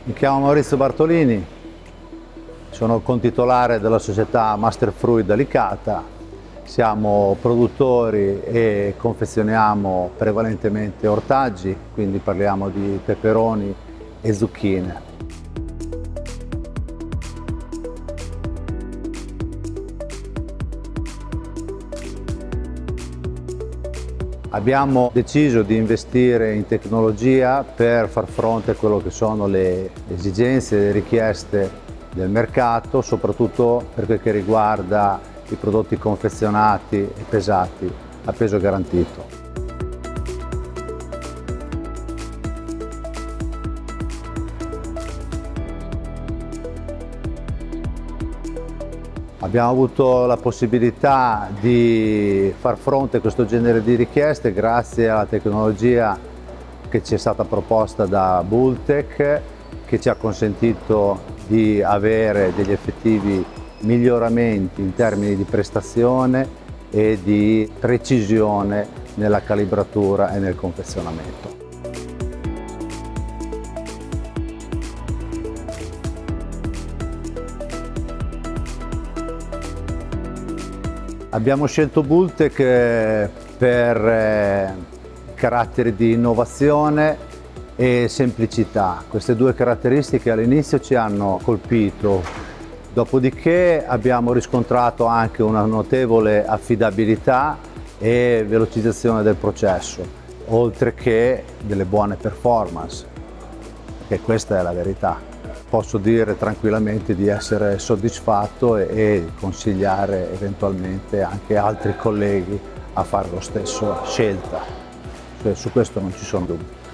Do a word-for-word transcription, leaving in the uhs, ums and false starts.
Mi chiamo Maurizio Bartolini, sono contitolare della società Masterfruit Licata. Siamo produttori e confezioniamo prevalentemente ortaggi, quindi parliamo di peperoni e zucchine. Abbiamo deciso di investire in tecnologia per far fronte a quello che sono le esigenze e le richieste del mercato, soprattutto per quel che riguarda i prodotti confezionati e pesati a peso garantito. Abbiamo avuto la possibilità di far fronte a questo genere di richieste grazie alla tecnologia che ci è stata proposta da Bultec, che ci ha consentito di avere degli effettivi miglioramenti in termini di prestazione e di precisione nella calibratura e nel confezionamento. Abbiamo scelto Bultec per caratteri di innovazione e semplicità. Queste due caratteristiche all'inizio ci hanno colpito, dopodiché abbiamo riscontrato anche una notevole affidabilità e velocizzazione del processo, oltre che delle buone performance, perché questa è la verità. Posso dire tranquillamente di essere soddisfatto e, e consigliare eventualmente anche altri colleghi a fare lo stesso scelta. Su questo non ci sono dubbi.